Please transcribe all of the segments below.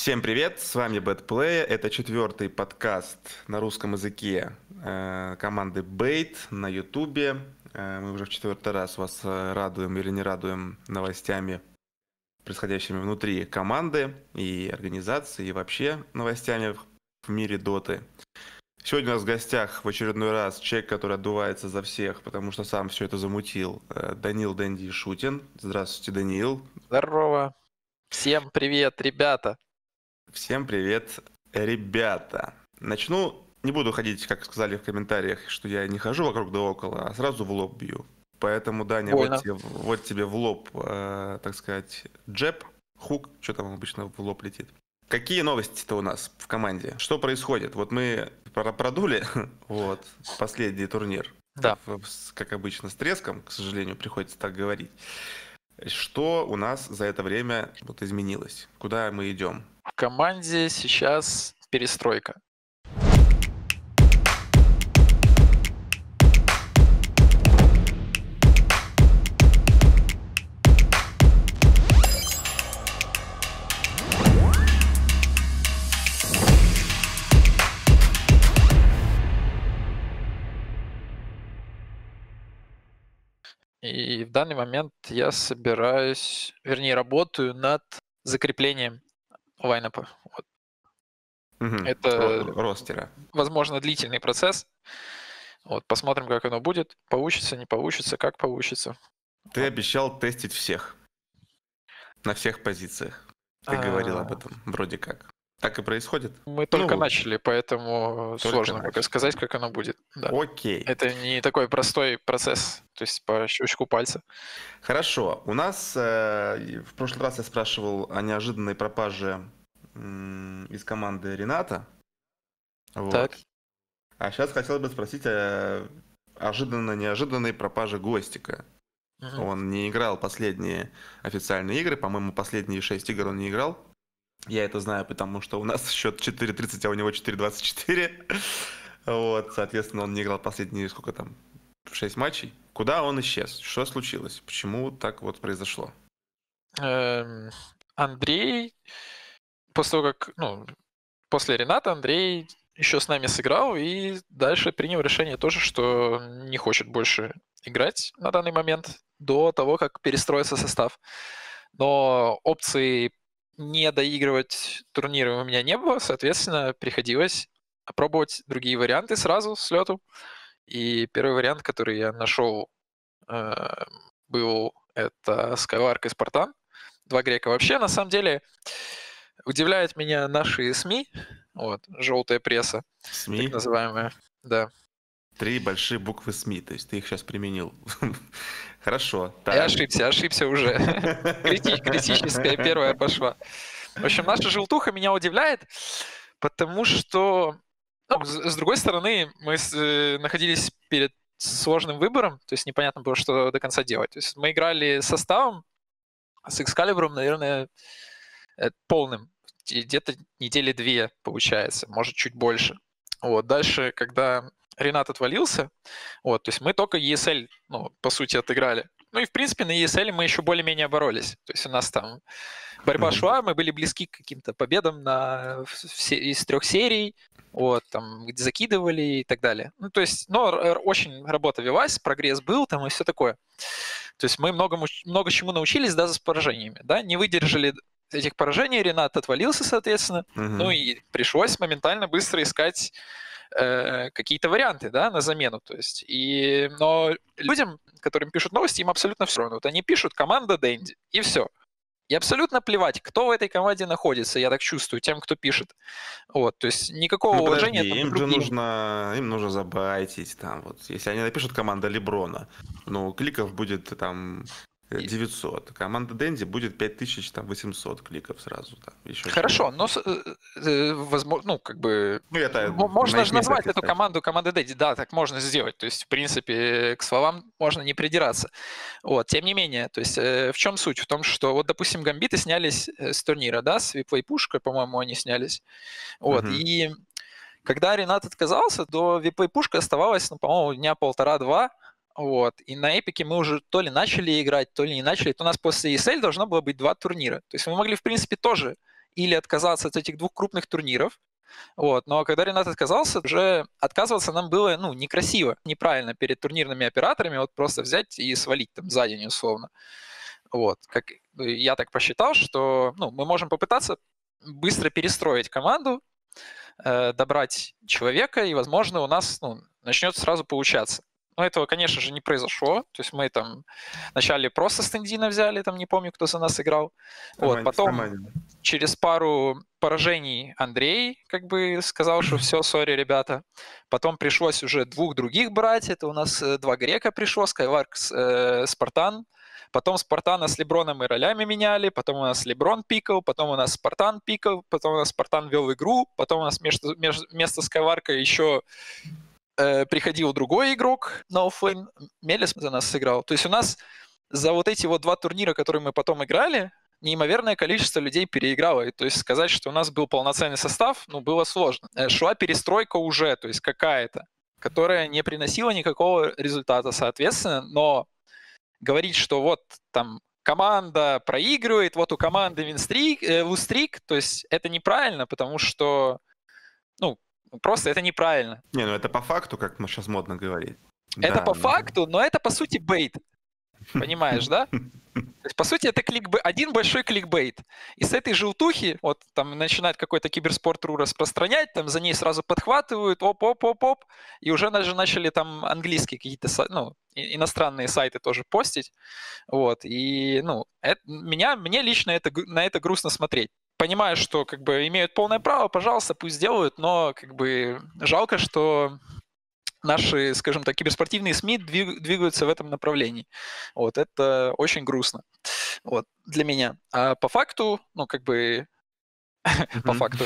Всем привет, с вами BadPlay, это четвертый подкаст на русском языке команды Bait на ютубе. Мы уже в четвертый раз вас радуем или не радуем новостями, происходящими внутри команды и организации, и вообще новостями в мире доты. Сегодня у нас в гостях в очередной раз человек, который отдувается за всех, потому что сам все это замутил, Данил Дэнди Шутин. Здравствуйте, Даниил. Здорово. Всем привет, ребята. Всем привет, ребята. Начну, не буду ходить, как сказали в комментариях, что я не хожу вокруг да около, а сразу в лоб бью. Поэтому, Даня, вот тебе в лоб, так сказать, джеб, хук, что там обычно в лоб летит. Какие новости-то у нас в команде? Что происходит? Вот мы продули вот, последний турнир. Да. Как обычно, с треском, к сожалению, приходится так говорить. Что у нас за это время изменилось? Куда мы идем? В команде сейчас перестройка. И в данный момент я собираюсь, работаю над закреплением лайнапа. Вот. Это ростера. Возможно, длительный процесс. Вот, посмотрим, как оно будет. Получится, не получится, как получится. Ты обещал тестить всех. На всех позициях. Ты говорил об этом, вроде как. Так и происходит? Мы только начали, поэтому сложно пока сказать, как оно будет. Да. Окей. Это не такой простой процесс, то есть по щелчку пальца. Хорошо. У нас в прошлый раз я спрашивал о неожиданной пропаже из команды Рената. Вот. Так. А сейчас хотел бы спросить о неожиданной пропаже Гостика. Он не играл последние официальные игры. По-моему, последние 6 игр он не играл. Я это знаю, потому что у нас счет 4-30, а у него 4-24. Вот, соответственно, он не играл последние, 6 матчей. Куда он исчез? Что случилось? Почему так вот произошло? Андрей, после Рената Андрей еще с нами сыграл и дальше принял решение тоже, что не хочет больше играть на данный момент до того, как перестроится состав. Но опции не доигрывать турниры у меня не было, соответственно, приходилось опробовать другие варианты сразу с лету. И первый вариант, который я нашел, был это Skylark и Spartan. Два грека. Вообще, на самом деле, удивляют меня наши СМИ, вот, желтая пресса, СМИ? так называемая, да. 3 большие буквы СМИ, то есть ты их сейчас применил. Хорошо. Я ошибся уже. Критическая первая пошла. В общем, наша желтуха меня удивляет, потому что, с другой стороны, мы находились перед сложным выбором, то есть непонятно было, что до конца делать. То есть мы играли составом с Excalibur, наверное, полным, где-то недели 2 получается, может, чуть больше. Вот. Дальше, когда Ренат отвалился, вот, то есть мы только ESL, по сути, отыграли. Ну и, в принципе, на ESL мы еще более-менее боролись. То есть у нас там борьба шла, мы были близки к каким-то победам из 3 серий, вот, там, где закидывали и так далее. Ну, то есть, очень работа велась, прогресс был там и все такое. То есть мы много чему научились даже с поражениями, да, не выдержали этих поражений, Ренат отвалился, соответственно, ну и пришлось моментально быстро искать какие-то варианты, да, на замену, то есть, но людям, которым пишут новости, им абсолютно все равно. Вот они пишут «команда Дэнди», и все. И абсолютно плевать, кто в этой команде находится, я так чувствую, тем, кто пишет. Вот, то есть никакого уважения там, им же нужно забайтить там, вот, если они напишут «команда Леброна», кликов будет там 900. Команда Дэнди будет 5800 кликов сразу. Там, еще хорошо, но возможно, можно же назвать эту команду командой Дэнди. Да, так можно сделать. То есть, в принципе, к словам можно не придираться. Вот, тем не менее, то есть, в чем суть? В том, что, вот, допустим, Гамбиты снялись с турнира, да, с Виплей Пушкой, по-моему, они снялись. Вот, и когда Ренат отказался, до Виплей Пушка оставалось, по-моему, дня 1,5-2. Вот. И на Эпике мы уже то ли начали играть, то ли не начали. То у нас после ESL должно было быть 2 турнира. То есть мы могли, в принципе, тоже или отказаться от этих 2 крупных турниров. Вот. Но когда Ренат отказался, уже отказываться нам было, ну, некрасиво, неправильно перед турнирными операторами вот просто взять и свалить там за день условно. Вот. Как я так посчитал, что, ну, мы можем попытаться быстро перестроить команду, добрать человека, и, возможно, у нас, ну, начнет сразу получаться. Но этого, конечно же, не произошло. То есть мы там вначале просто Стендина взяли, там не помню, кто за нас играл. Вот, потом через пару поражений Андрей как бы сказал, что все, сори, ребята. Потом пришлось уже 2 других брать. Это у нас 2 грека пришло, Скайварк, Спартан. Потом Спартана с Леброном мы ролями меняли, потом у нас Леброн пикал, потом у нас Спартан пикал, потом у нас Спартан вел игру, потом у нас вместо Скайварка еще приходил другой игрок на оффлейн, Мелис за нас сыграл. То есть у нас за вот эти вот 2 турнира, которые мы потом играли, неимоверное количество людей переиграло. И, то есть сказать, что у нас был полноценный состав, ну, было сложно. Шла перестройка уже, то есть какая-то, которая не приносила никакого результата, соответственно, но говорить, что вот там команда проигрывает, вот у команды лустрик, то есть это неправильно, потому что, ну, просто это неправильно. Не, ну это по факту, как мы сейчас модно говорить. Это да, по факту, но это по сути бейт. Понимаешь, да? То есть, по сути, это один большой кликбейт. И с этой желтухи, вот там начинает какой-то киберспорт.ру распространять, там за ней сразу подхватывают, оп-оп-оп-оп, и уже даже начали там английские какие-то, ну, иностранные сайты тоже постить. Вот, и, ну, мне лично на это грустно смотреть. Понимаю, что как бы имеют полное право, пожалуйста, пусть делают, но как бы жалко, что наши, скажем так, киберспортивные СМИ двигаются в этом направлении. Вот, это очень грустно. Вот, для меня. А по факту, ну, как бы... По факту.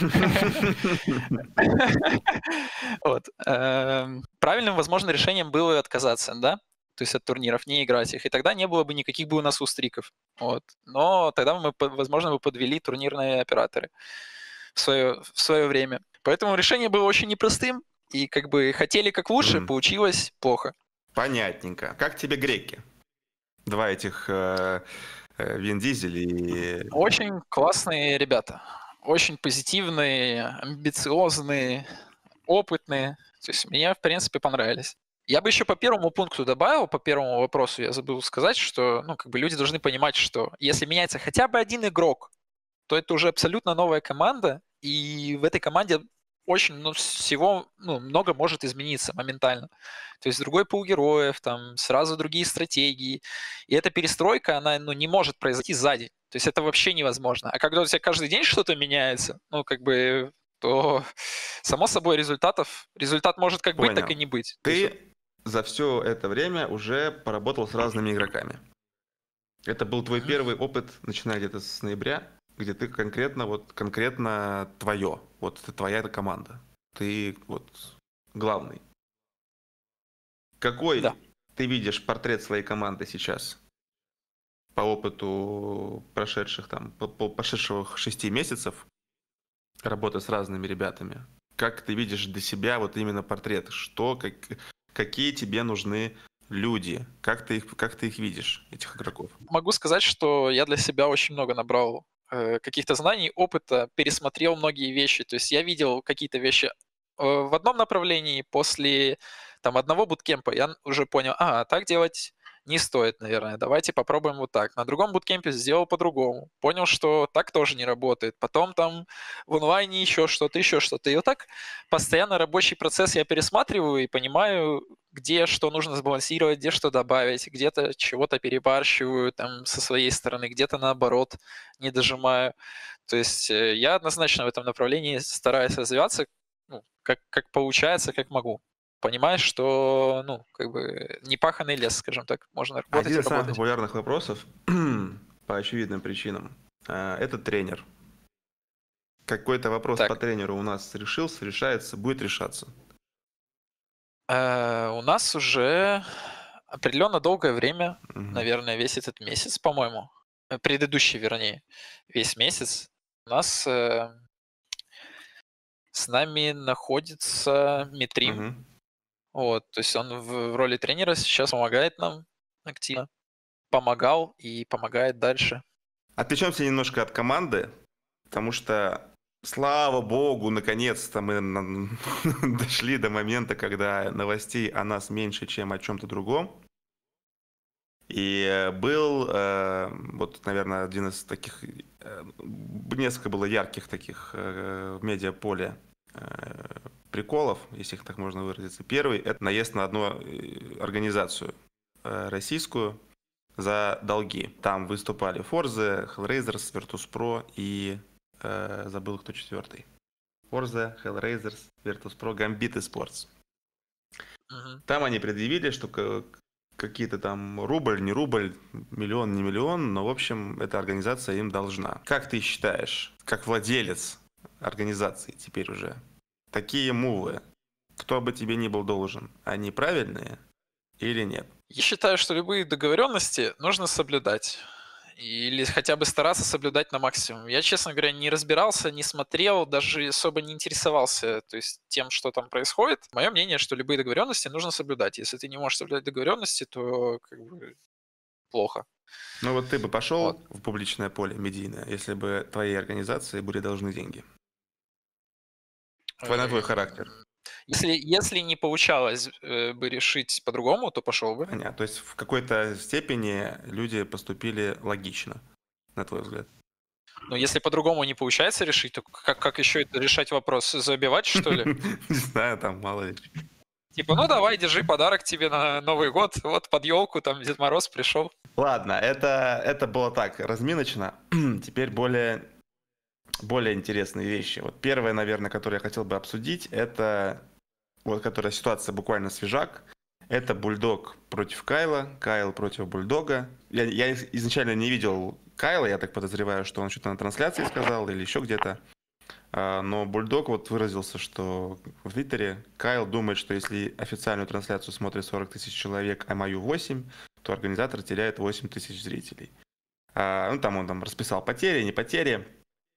Вот. Правильным, возможно, решением было отказаться, да? То есть от турниров, не играть их. И тогда не было бы никаких бы у нас устриков. Вот. Но тогда мы, возможно, бы подвели турнирные операторы в свое время. Поэтому решение было очень непростым. И как бы хотели как лучше, получилось плохо. Понятненько. Как тебе греки? 2 этих Вин Дизель и... Очень классные ребята. Очень позитивные, амбициозные, опытные. То есть мне, в принципе, понравились. Я бы еще по первому пункту добавил, по первому вопросу я забыл сказать, что, ну, как бы люди должны понимать, что если меняется хотя бы один игрок, то это уже абсолютно новая команда, и в этой команде очень всего, ну, много может измениться моментально. То есть другой пул героев, там сразу другие стратегии. И эта перестройка, она, ну, не может произойти за день. То есть это вообще невозможно. А когда у тебя каждый день что-то меняется, ну, как бы, то, само собой, результат может как быть, так и не быть. Ты за все это время уже поработал с разными игроками. Это был твой первый опыт, начиная где-то с ноября, где ты конкретно твое, вот твоя эта команда. Ты вот главный. Какой ты видишь портрет своей команды сейчас? По опыту прошедших 6 месяцев работы с разными ребятами. Как ты видишь для себя вот именно портрет? Какие тебе нужны люди? Как ты их видишь, этих игроков? Могу сказать, что я для себя очень много набрал каких-то знаний, опыта, пересмотрел многие вещи. То есть я видел какие-то вещи в одном направлении, после там одного буткемпа я уже понял, так делать не стоит, наверное, давайте попробуем вот так. На другом буткемпе сделал по-другому. Понял, что так тоже не работает. Потом там в онлайне еще что-то. И вот так постоянно рабочий процесс я пересматриваю и понимаю, где что нужно сбалансировать, где что добавить, где-то чего-то перебарщиваю там со своей стороны, где-то наоборот не дожимаю. То есть я однозначно в этом направлении стараюсь развиваться, ну, как получается, как могу. Понимаешь, что, ну, как бы непаханный лес, скажем так, можно работать. Один из самых популярных вопросов по очевидным причинам – это тренер. Какой-то вопрос по тренеру у нас решается, будет решаться? У нас уже определенно долгое время, наверное, весь этот месяц, по-моему, предыдущий, вернее, весь месяц, у нас с нами находится Митрим. Вот, то есть он в роли тренера сейчас помогает нам активно. Помогал и помогает дальше. Отвлечемся немножко от команды. потому что, слава богу, наконец-то мы дошли до момента, когда новостей о нас меньше, чем о чем-то другом. И был, вот, наверное, один из таких, несколько было ярких таких в медиаполе приколов, если их так можно выразиться. Первый – это наезд на одну организацию российскую за долги. Там выступали Forza, Hellraisers, Virtus.pro и забыл, кто четвертый. Forza, Hellraisers, Virtus.pro, Gambit Esports. Там они предъявили, что какие-то там рубль, не рубль, миллион, не миллион, но, в общем, эта организация им должна. Как ты считаешь, как владелец организации теперь уже, такие мувы, кто бы тебе ни был должен, они правильные или нет? Я считаю, что любые договоренности нужно соблюдать. Или хотя бы стараться соблюдать на максимум. Я, честно говоря, не разбирался, не смотрел, даже особо не интересовался, то есть, тем, что там происходит. Мое мнение, что любые договоренности нужно соблюдать. Если ты не можешь соблюдать договоренности, то как бы плохо. Ну вот ты бы пошел в публичное поле медийное, если бы твоей организации были должны деньги? На твой характер. Если не получалось бы решить по-другому, то пошел бы. Понятно. То есть в какой-то степени люди поступили логично, на твой взгляд. Но если по-другому не получается решить, то как еще это решать вопрос? Забивать, что ли? Не знаю, там мало ли. Типа, ну давай, держи подарок тебе на Новый год, вот под елку, там Дед Мороз пришел. Ладно, это было так, разминочно. Теперь более интересные вещи. Вот первое, наверное, которое я хотел бы обсудить, это вот которая ситуация буквально свежак. Это Бульдог против Кайла, Кайл против Бульдога. Я изначально не видел Кайла, я так подозреваю, что он что-то на трансляции сказал или еще где-то. Но Бульдог вот выразился, что в Твиттере Кайл думает, что если официальную трансляцию смотрит 40 тысяч человек, а мою 8, то организатор теряет 8 тысяч зрителей. Ну, там он расписал потери, не потери.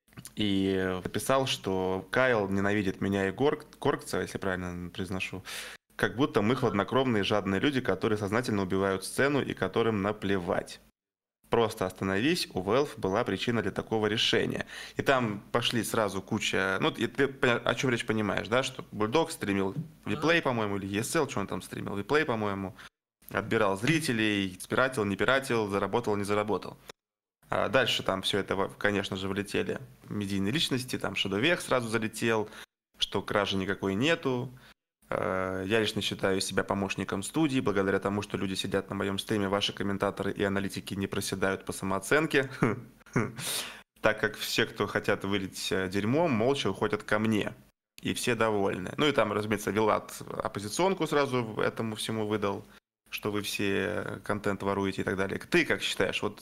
И написал, что Кайл ненавидит меня и Горгца, если правильно произношу, как будто мы хладнокровные жадные люди, которые сознательно убивают сцену и которым наплевать. Просто остановись, у Valve была причина для такого решения. И там пошли сразу куча... Ну, и ты о чем речь понимаешь, да? Что Бульдог стримил Виплей, по-моему, или ESL, что он там стримил? Виплей, по-моему. Отбирал зрителей, спиратил, не пиратил, заработал, не заработал. А дальше там все это, конечно же, влетели медийные личности. Там Шадовех сразу залетел, что кражи никакой нету. Я лично считаю себя помощником студии, благодаря тому, что люди сидят на моем стриме, ваши комментаторы и аналитики не проседают по самооценке, так как все, кто хотят вылить дерьмом, молча уходят ко мне, и все довольны. Ну и там, разумеется, Вилат оппозиционку сразу этому всему выдал, что вы все контент воруете и так далее. Ты как считаешь, вот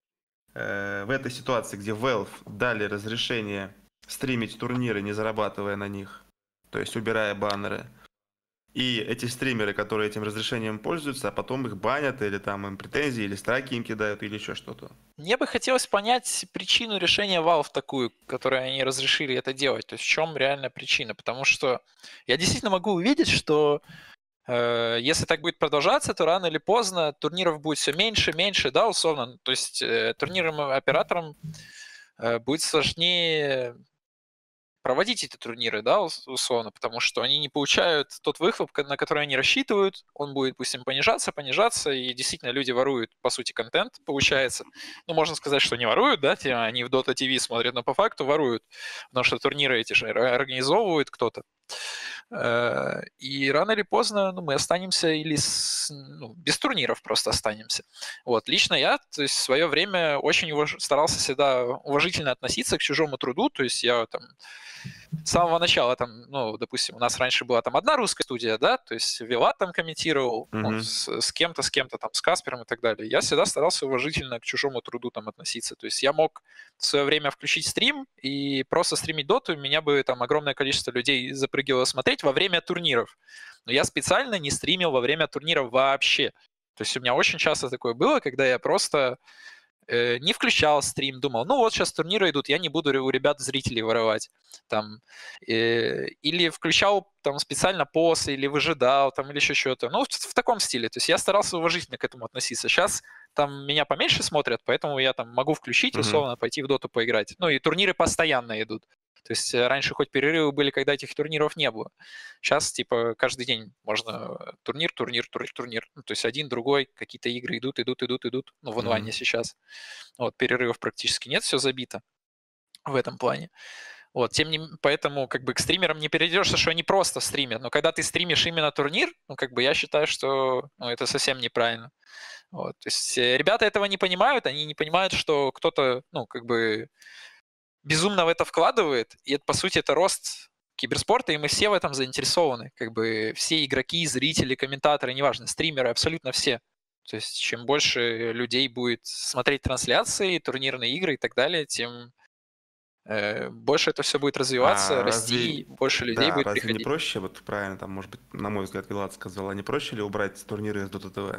в этой ситуации, где Valve дали разрешение стримить турниры, не зарабатывая на них, то есть убирая баннеры, и эти стримеры, которые этим разрешением пользуются, а потом их банят, или там им претензии, или страйки им кидают, или еще что-то. Мне бы хотелось понять причину решения Valve такую, которой они разрешили это делать. То есть в чем реальная причина? Потому что я действительно могу увидеть, что если так будет продолжаться, то рано или поздно турниров будет все меньше, меньше, да, условно. То есть турнирам и операторам будет сложнее проводить эти турниры, да, условно, потому что они не получают тот выхлоп, на который они рассчитывают, он будет, пусть им понижаться, и действительно люди воруют, по сути, контент, получается. Ну, можно сказать, что не воруют, да, они в Dota TV смотрят, но по факту воруют, потому что турниры эти же организовывает кто-то. И рано или поздно мы останемся или без турниров просто останемся. Вот. Лично я, то есть в свое время очень старался всегда уважительно относиться к чужому труду, то есть я там с самого начала, там, ну, допустим, у нас раньше была там одна русская студия, да, то есть Вилат там комментировал, ну, с кем-то, там, с Каспером и так далее. Я всегда старался уважительно к чужому труду там относиться. То есть я мог в свое время включить стрим и просто стримить доту, и меня бы там огромное количество людей запрыгивало смотреть во время турниров. Но я специально не стримил во время турниров вообще. То есть у меня очень часто такое было, когда я просто не включал стрим, думал, ну вот сейчас турниры идут, я не буду у ребят зрителей воровать. Там, или включал там специально посы, или выжидал, там, или еще что-то. Ну, в таком стиле. То есть я старался уважительно к этому относиться. Сейчас там меня поменьше смотрят, поэтому я там могу включить, условно, пойти в доту поиграть. Ну и турниры постоянно идут. То есть раньше хоть перерывы были, когда этих турниров не было. Сейчас, типа, каждый день можно турнир. Ну, то есть один, другой, какие-то игры идут. Ну, в онлайне сейчас. Вот, перерывов практически нет, все забито в этом плане. Вот, поэтому как бы к стримерам не перейдешь, что они просто стримят. Но когда ты стримишь именно турнир, ну, как бы я считаю, что это совсем неправильно. Вот, то есть ребята этого не понимают, они не понимают, что кто-то, ну, как бы безумно в это вкладывает, и это, по сути, это рост киберспорта, и мы все в этом заинтересованы. Как бы все игроки, зрители, комментаторы, неважно, стримеры, абсолютно все. То есть чем больше людей будет смотреть трансляции, турнирные игры и так далее, тем больше это все будет развиваться, расти, больше людей будет разве не приходить. проще, вот правильно, там, может быть, на мой взгляд, Вилат сказал, а не проще ли убрать турниры из Dota TV?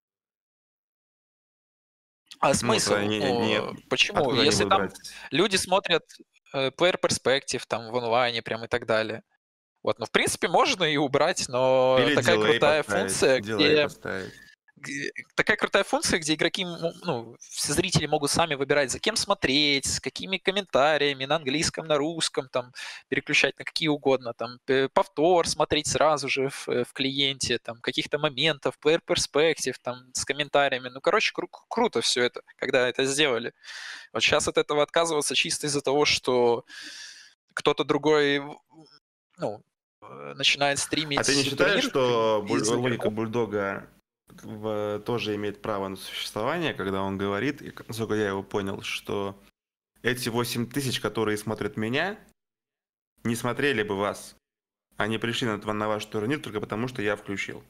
А смысл? Нет. Почему? Откуда они Если будут там брать? люди смотрят Player Perspective там в онлайне прям и так далее. Вот, ну, в принципе, можно и убрать, но Или такая дилей крутая поставить, функция, дилей поставить. такая крутая функция, где игроки, ну, все зрители могут сами выбирать, за кем смотреть, с какими комментариями, на английском, на русском, там, переключать на какие угодно, там, повтор смотреть сразу же в клиенте, там, каких-то моментов, player perspective, там, с комментариями. Ну, короче, круто все это, когда это сделали. Вот сейчас от этого отказываться чисто из-за того, что кто-то другой, ну, начинает стримить А ты не считаешь, турнир что из логика игроков. Бульдога тоже имеет право на существование, когда он говорит, и насколько я его понял, что эти 8000, которые смотрят меня, не смотрели бы вас. Они пришли на ваш турнир только потому, что я включил.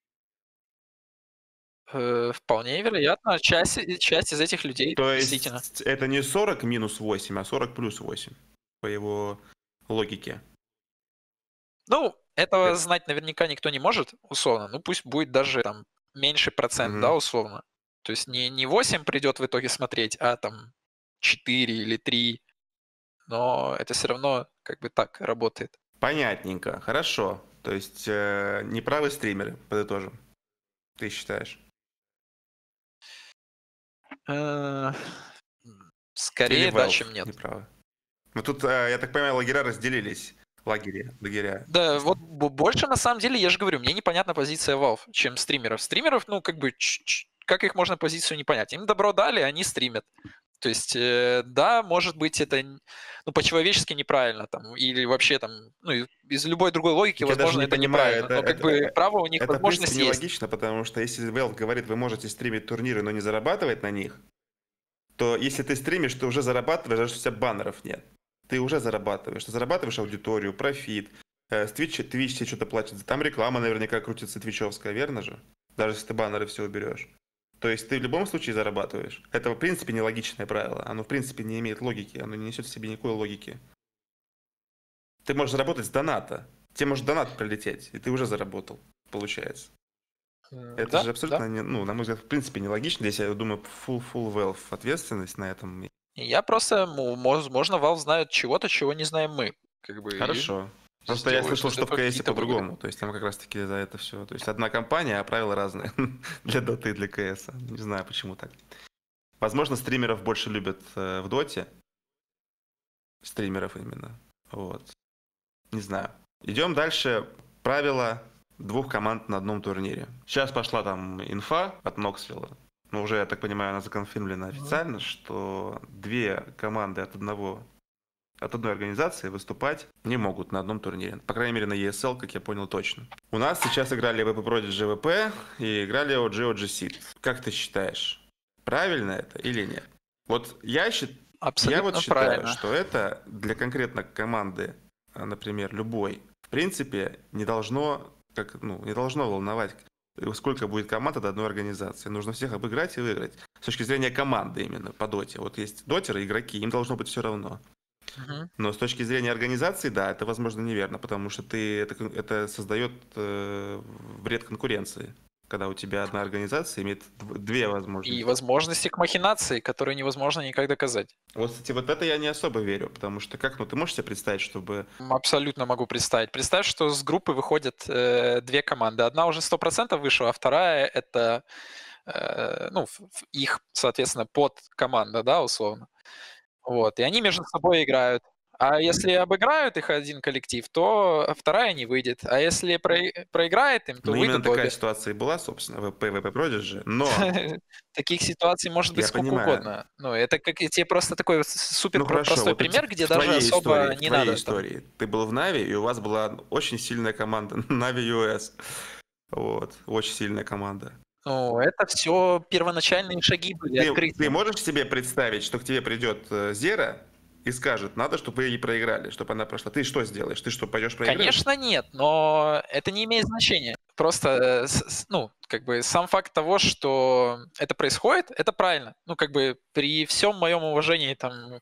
Вполне вероятно, часть из этих людей, То действительно. есть это не 40 минус 8, а 40 плюс 8 по его логике. Ну, этого знать наверняка никто не может, условно. Ну, пусть будет даже там меньше процент, да, условно. То есть не 8 придет в итоге смотреть, а там 4 или 3. Но это все равно как бы так работает. Понятненько, хорошо. То есть неправы стримеры, подытожим. Ты считаешь? Или Скорее да, Valve чем нет. неправы? Ну тут, я так понимаю, лагеря разделились. Лагеря. Да, вот больше на самом деле, я же говорю, мне непонятна позиция Valve, чем стримеров. Стримеров, ну, как бы, как их можно позицию не понять? Им добро дали, они стримят. То есть, да, может быть, это ну, по-человечески неправильно, там, или вообще там, ну, из любой другой логики, Я даже возможно, не это понимаю, неправильно, но как бы право у них, это в принципе возможность есть. нелогично, потому что если Valve говорит, вы можете стримить турниры, но не зарабатывать на них, то если ты стримишь, ты уже зарабатываешь, даже если у тебя баннеров нет. Ты уже зарабатываешь. Ты зарабатываешь аудиторию, профит. С Twitch тебе что-то платит. Там реклама наверняка крутится твичевская, верно же? Даже если ты баннеры все уберешь. То есть ты в любом случае зарабатываешь. Это в принципе нелогичное правило. Оно в принципе не имеет логики. Оно не несет в себе никакой логики. Ты можешь заработать с доната. Тебе может донат прилететь, и ты уже заработал, получается. Это Да, же абсолютно, ну, на мой взгляд, в принципе нелогично. Здесь, я думаю, full Valve ответственность на этом. Я просто, возможно, Valve знают чего-то, чего не знаем мы. Как бы, Хорошо. Просто я слышал, что в CS какие-то выводы. по-другому. То есть там как раз-таки за это все. То есть одна компания, а правила разные для Dota и для CS. Не знаю, почему так. Возможно, стримеров больше любят в Доте. Стримеров именно. Вот. Не знаю. Идем дальше. Правила 2 команд на одном турнире. Сейчас пошла там инфа от Ноксвилла. Но уже, я так понимаю, она законфирмлена официально, что 2 команды от одной организации выступать не могут на одном турнире. По крайней мере, на ESL, как я понял, точно. У нас сейчас играли VP Prodigy VP и играли OG Seed. Как ты считаешь, правильно это или нет? Вот я считаю, правильно. что это для конкретно команды, например, любой, в принципе, не должно волновать, сколько будет команд от одной организации. Нужно всех обыграть и выиграть. С точки зрения команды именно по доте. Вот есть дотеры, игроки, им должно быть все равно. Но с точки зрения организации, да, это, возможно, неверно, потому что это создает вред конкуренции. когда у тебя одна организация имеет две И возможности. возможности к махинации, которые невозможно никак доказать. Вот, кстати, вот это я не особо верю, потому что как, ты можешь себе представить, чтобы... Абсолютно могу представить. Представь, что с группы выходят две команды. Одна уже 100% вышла, а вторая — это их, соответственно, подкоманда, да, условно. Вот. И они между собой играют. А если обыграют их один коллектив, то вторая не выйдет. А если проиграет им, то Ну, именно выйдут такая обе. ситуация и была, собственно, в PvP Prodigy, но Таких ситуаций может быть я сколько понимаю. угодно. Ну, это как тебе просто такой супер Ну хорошо, простой вот пример, где в даже особо не твоей надо там. истории, ты был в Нави, и у вас была очень сильная команда Нави US. Вот, очень сильная команда. Ну, это все первоначальные шаги были, Ты открытия. можешь себе представить, что к тебе придет Зера и скажет, надо, чтобы вы ей проиграли, чтобы она прошла. Ты что сделаешь? Ты что, пойдешь проиграешь? Конечно, нет, но это не имеет значения. Просто, как бы сам факт того, что это происходит, это правильно. Ну, как бы при всем моем уважении там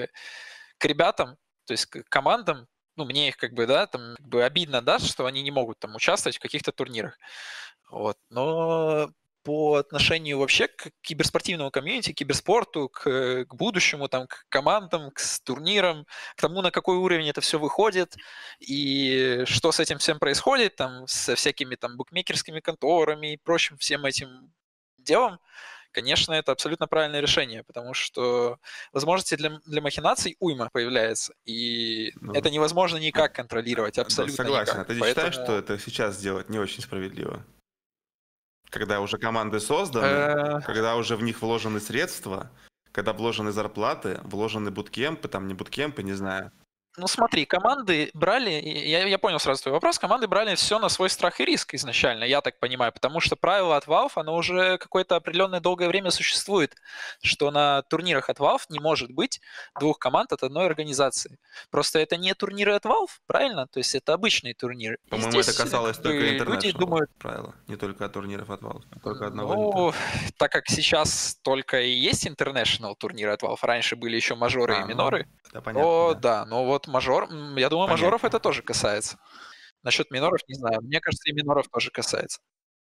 к ребятам, то есть к командам, ну, мне их как бы, да, там как бы обидно, да, что они не могут там участвовать в каких-то турнирах. Вот. Но по отношению вообще к киберспортивному комьюнити, к киберспорту, к будущему, там, к командам, турнирам, к тому, на какой уровень это все выходит, и что с этим всем происходит, там, со всякими там букмекерскими конторами и прочим всем этим делом, конечно, это абсолютно правильное решение, потому что возможностей для махинаций уйма появляется, и Ну, это невозможно никак контролировать, да, абсолютно согласен. А никак. ты не считаешь, что Поэтому это сейчас сделать не очень справедливо? Когда уже команды созданы, э, когда уже в них вложены средства, когда вложены зарплаты, вложены буткемпы, там не буткемпы, не знаю. Ну смотри, команды брали, я понял сразу твой вопрос, команды брали все на свой страх и риск изначально, я так понимаю, потому что правило от Valve, оно уже какое-то определенное долгое время существует, что на турнирах от Valve не может быть двух команд от одной организации. Просто это не турниры от Valve, правильно? То есть это обычные турниры. И По-моему, это здесь касалось как только бы люди International думают, правила, не только от турниров от Valve, а только одного из них. ну, так как сейчас только и есть International турниры от Valve, раньше были еще мажоры и Ну, миноры, это понятно, то да. да, но вот я думаю, мажоров Понятнее. это тоже касается. Насчет миноров не знаю. Мне кажется, и миноров тоже касается.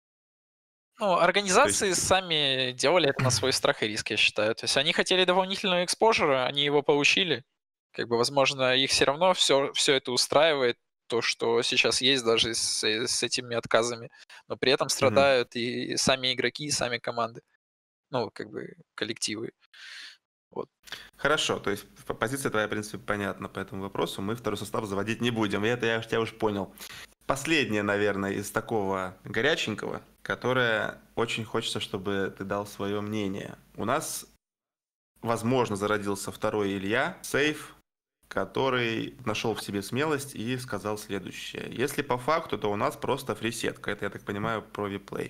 Ну, То есть, организации сами делали это на свой страх и риск, я считаю. То есть они хотели дополнительного экспожера, они его получили. Как бы, возможно, их все равно все это устраивает, то, что сейчас есть даже с этими отказами. Но при этом мгм. страдают и сами игроки, и сами команды. Ну, как бы коллективы. Вот. Хорошо, то есть позиция твоя, в принципе, понятна по этому вопросу. Мы второй состав заводить не будем. И это я тебя уже понял. Последнее, наверное, из такого горяченького, которое очень хочется, чтобы ты дал свое мнение. У нас, возможно, зародился второй Илья, Сейф, который нашел в себе смелость и сказал следующее. Если по факту, то у нас просто фрисетка. Это, я так понимаю, про виплей.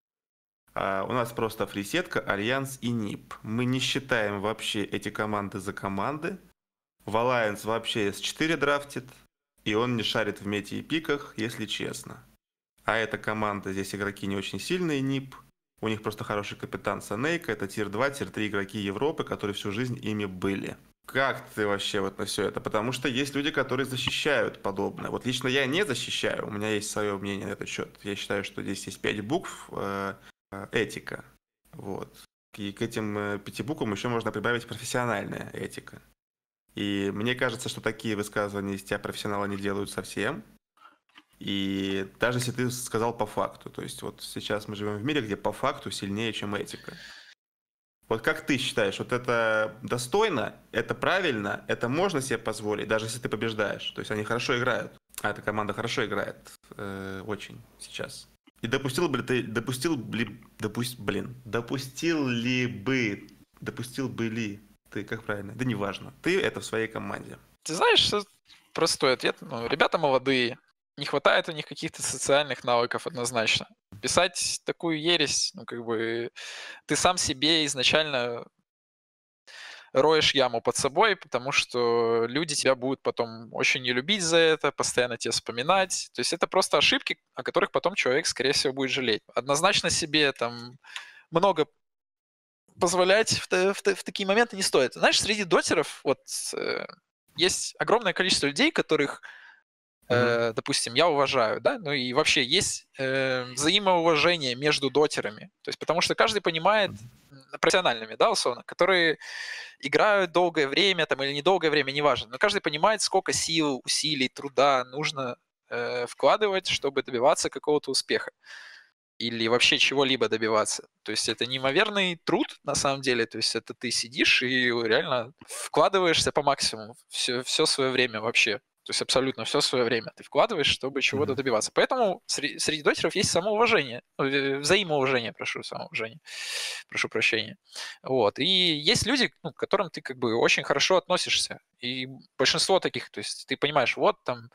У нас просто фрисетка, Альянс и НИП. Мы не считаем вообще эти команды за команды. В Alliance вообще S4 драфтит, и он не шарит в мете и пиках, если честно. А эта команда, здесь игроки не очень сильные, НИП. У них просто хороший капитан Санейка, это тир-2, тир-3 игроки Европы, которые всю жизнь ими были. Как ты вообще вот на все это? Потому что есть люди, которые защищают подобное. Вот лично я не защищаю, у меня есть свое мнение на этот счет. Я считаю, что здесь есть 5 букв, этика. Вот. И к этим 5 буквам еще можно прибавить профессиональная этика. И мне кажется, что такие высказывания из тебя профессионала не делают совсем. И даже если ты сказал по факту. То есть вот сейчас мы живем в мире, где по факту сильнее, чем этика. Вот как ты считаешь, вот это достойно, это правильно, это можно себе позволить, даже если ты побеждаешь? То есть они хорошо играют, а эта команда хорошо играет очень сейчас. И допустил бы ли ты, как правильно? Да неважно, ты это в своей команде. Ты знаешь, что простой ответ. Ну, ребята молодые, не хватает у них каких-то социальных навыков однозначно. Писать такую ересь, ну, как бы ты сам себе изначально роешь яму под собой, потому что люди тебя будут потом очень не любить за это, постоянно тебя вспоминать. То есть это просто ошибки, о которых потом человек, скорее всего, будет жалеть. Однозначно себе там много позволять в такие моменты не стоит. Знаешь, среди дотеров вот есть огромное количество людей, которых допустим, я уважаю, да, ну и вообще есть взаимоуважение между дотерами, то есть потому что каждый понимает, профессиональными, да, условно, которые играют долгое время там или недолгое время, неважно, но каждый понимает, сколько сил, усилий, труда нужно вкладывать, чтобы добиваться какого-то успеха или вообще чего-либо добиваться. То есть это неимоверный труд, на самом деле. То есть это ты сидишь и реально вкладываешься по максимуму все свое время вообще. То есть абсолютно все свое время ты вкладываешь, чтобы чего-то добиваться. Поэтому среди дотеров есть самоуважение, взаимоуважение, прошу прощения. Вот. И есть люди, к которым ты как бы очень хорошо относишься. И большинство таких, то есть ты понимаешь, вот там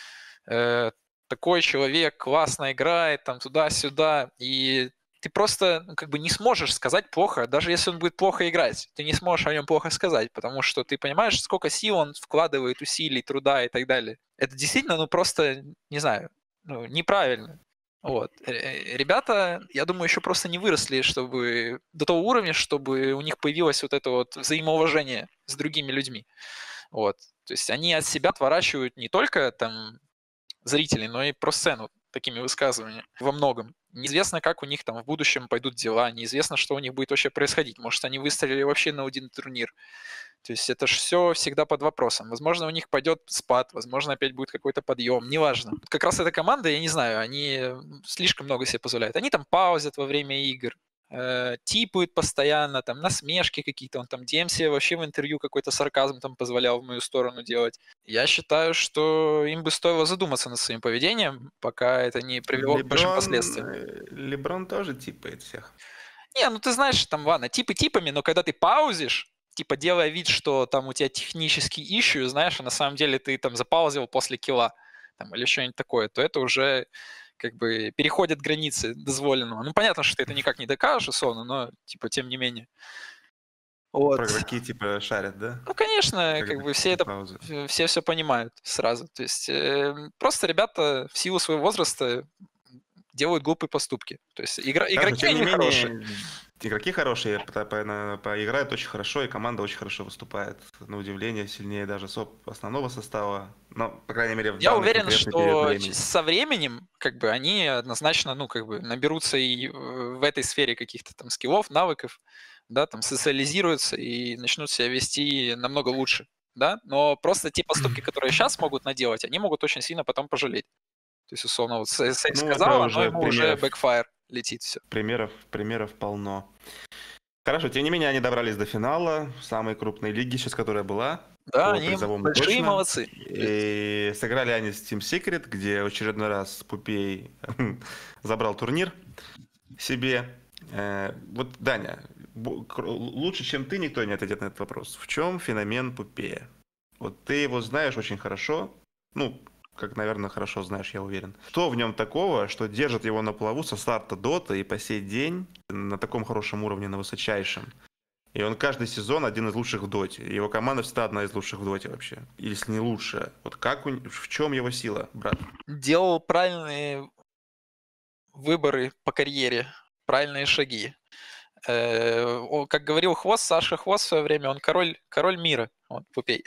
такой человек классно играет, там туда-сюда, и ты просто как бы не сможешь сказать плохо, даже если он будет плохо играть, ты не сможешь о нем плохо сказать, потому что ты понимаешь, сколько сил он вкладывает, усилий, труда и так далее. Это действительно, просто, не знаю, неправильно. Вот. Ребята, я думаю, еще просто не выросли, чтобы до того уровня, чтобы у них появилось вот это вот взаимоуважение с другими людьми. Вот. То есть они от себя отворачивают не только там зрителей, но и про сцену такими высказываниями во многом. Неизвестно, как у них там в будущем пойдут дела, неизвестно, что у них будет вообще происходить. Может, они выстрелили вообще на один турнир. То есть это же все всегда под вопросом. Возможно, у них пойдет спад, возможно, опять будет какой-то подъем, неважно. Как раз эта команда, я не знаю, они слишком много себе позволяют. Они там паузят во время игр, типают постоянно, там насмешки какие-то, он там DMC вообще в интервью какой-то сарказм там позволял в мою сторону делать. Я считаю, что им бы стоило задуматься над своим поведением, пока это не привело к большим последствиям. Леброн тоже типает всех. Не, ты знаешь, там, ладно, типы типами, но когда ты паузишь, типа делая вид, что там у тебя технический issue, знаешь, а на самом деле ты там запаузил после килла, там, или что-нибудь такое, то это уже как бы переходит границы дозволенного. Понятно, что ты это никак не докажешь, условно, но, типа, тем не менее. Вот. Про игроки, типа, шарят, да? Конечно, как бы все понимают сразу. То есть просто ребята в силу своего возраста делают глупые поступки. То есть игроки, они хорошие. Игроки хорошие, поиграют очень хорошо, и команда очень хорошо выступает. На удивление, сильнее даже основного состава. Но, по крайней мере, в Я данный уверен, что времени. со временем, как бы, они однозначно, наберутся и в этой сфере каких-то там скиллов, навыков, да, там социализируются и начнут себя вести намного лучше, да. Но просто те поступки, которые сейчас могут наделать, они могут очень сильно потом пожалеть. То есть, условно, вот Сейф сказал, но ему уже бэкфайр летит все. Примеров полно. Хорошо, тем не менее, они добрались до финала самой крупной лиги сейчас, которая была. Да, они большие молодцы. И сыграли они с Team Secret, где в очередной раз Пупей забрал турнир себе. Вот, Даня, лучше, чем ты, никто не ответит на этот вопрос. В чем феномен Пупея? Вот ты его знаешь очень хорошо, как, наверное, хорошо знаешь, я уверен. Что в нем такого, что держит его на плаву со старта дота и по сей день на таком хорошем уровне, на высочайшем? И он каждый сезон один из лучших в доте. Его команда всегда одна из лучших в доте вообще. Если не лучшая. Вот в чем его сила, брат? Делал правильные выборы по карьере, правильные шаги. Как говорил Саша Хвост в свое время, он король мира. Вот, Пупей.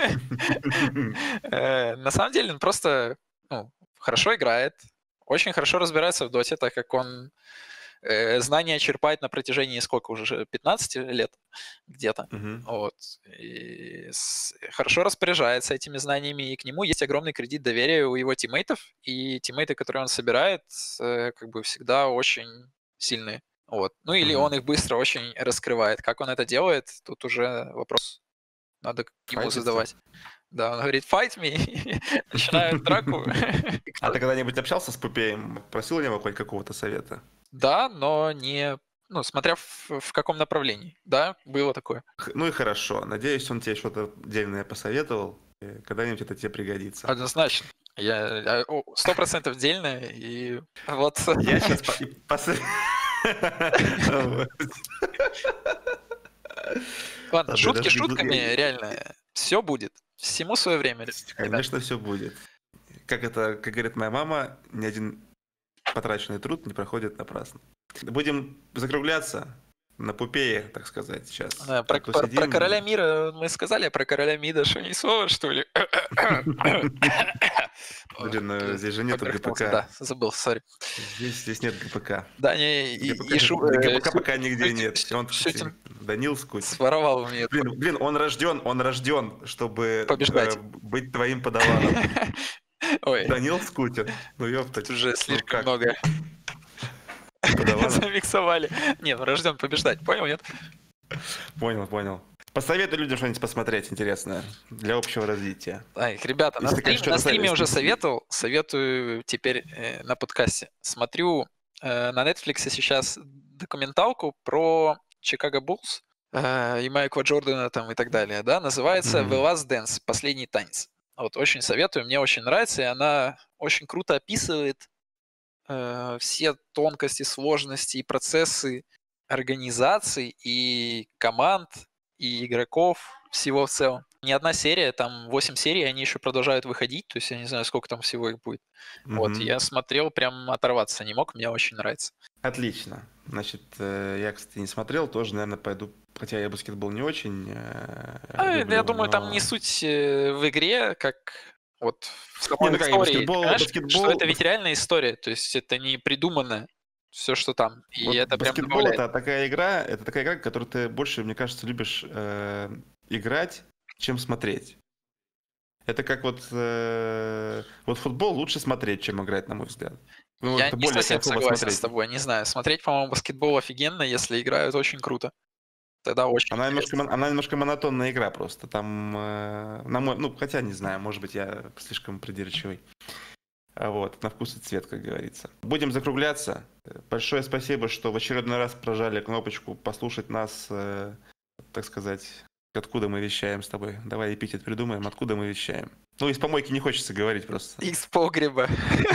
На самом деле он просто хорошо играет, очень хорошо разбирается в доте, так как он знания черпает на протяжении сколько уже, 15 лет где-то. Вот. И хорошо распоряжается этими знаниями, и к нему есть огромный кредит доверия у его тиммейтов, и тиммейты, которые он собирает, как бы всегда очень сильные. Вот. Или он их быстро очень раскрывает. Как он это делает, тут уже вопрос надо ему задавать. Да, он говорит, fight me, начинают драку. А ты когда-нибудь общался с Пупеем? Просил у него хоть какого-то совета? Да, но не... смотря в каком направлении. Да, было такое. Ну и хорошо. Надеюсь, он тебе что-то дельное посоветовал. Когда-нибудь это тебе пригодится. Однозначно. 100% дельное, и вот... Я сейчас Ладно, шутки шутками, реально. Все будет. Всему свое время. Конечно, все будет. Как говорит моя мама, ни один потраченный труд не проходит напрасно. Будем закругляться на Пупее, так сказать, сейчас. Про короля мира мы сказали, а про короля МИДа что, ни слова, что ли? Блин, здесь же нету поперхнулся, ГПК. да, забыл, сори. Здесь нет ГПК. Да, не, ГПК пока нигде нет. Он, кстати, Шутин Данил Скуть. своровал у меня Блин, он рожден, чтобы побеждать. быть твоим подаваном. Ой, Данил Скутин. Ну, ёптать. тут уже Ну, слишком как? много Подаваном? замиксовали. Не, ну рожден побеждать, понял, нет? Понял. Посоветуй людям что-нибудь посмотреть интересное для общего развития. Ай, ребята, Если ты, конечно, на что-то стриме уже советуешь. советую теперь на подкасте. Смотрю на Netflix сейчас документалку про Chicago Bulls и Майкла Джордана там и так далее, да, называется The Мгм. Last Dance, последний танец. Вот, очень советую, мне очень нравится, и она очень круто описывает все тонкости, сложности и процессы организаций и команд, и игроков, всего в целом. Не одна серия, там 8 серий, они еще продолжают выходить, то есть я не знаю, сколько там всего их будет. Вот, Мгм. я смотрел, прям оторваться не мог, мне очень нравится. Отлично. Значит, я, кстати, не смотрел, тоже, наверное, пойду. Хотя я баскетбол не очень Я люблю, думаю, там не но... суть в игре, как вот в Не, самой ну как, и истории, понимаешь, что это ведь баскетбол, реальная история, то есть это не придумано все, что там, и вот это прям баскетбол добавляет. это такая игра, которую ты больше, мне кажется, любишь играть, чем смотреть. Это как вот футбол лучше смотреть, чем играть, на мой взгляд. Ну, Я это не более совсем кайфово согласен с смотреть. тобой, не знаю. Смотреть, по-моему, баскетбол офигенно, если играют очень круто. Тогда очень интересно. Она немножко монотонная игра просто. Там, ну, хотя не знаю, может быть, я слишком придирчивый. Вот, на вкус и цвет, как говорится. Будем закругляться. Большое спасибо, что в очередной раз прожали кнопочку послушать нас, так сказать, откуда мы вещаем с тобой. Давай эпитет придумаем, откуда мы вещаем. Ну, из помойки не хочется говорить просто. Из погреба.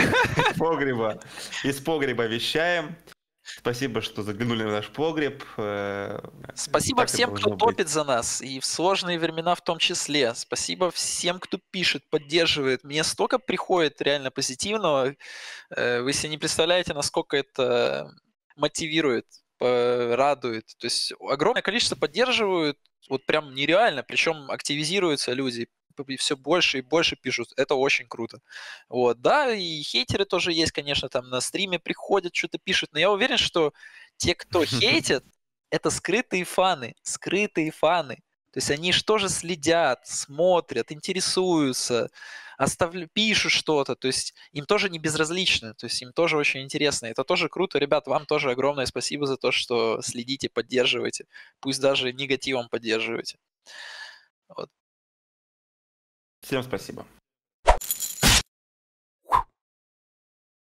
Из погреба вещаем. Спасибо, что заглянули в наш погреб. Спасибо Так и всем, кто должно быть. топит за нас, и в сложные времена в том числе. Спасибо всем, кто пишет, поддерживает. Мне столько приходит реально позитивного. Вы себе не представляете, насколько это мотивирует, радует. То есть огромное количество поддерживают, вот прям нереально, причем активизируются люди, все больше и больше пишут. Это очень круто. Вот, да, и хейтеры тоже есть, конечно, там на стриме приходят, что-то пишут, но я уверен, что те, кто хейтит, это скрытые фаны, скрытые фаны. То есть они же тоже следят, смотрят, интересуются, пишут что-то, то есть им тоже не безразлично, то есть им тоже очень интересно. Это тоже круто, ребят, вам тоже огромное спасибо за то, что следите, поддерживаете, пусть даже негативом поддерживаете. Вот. Всем спасибо.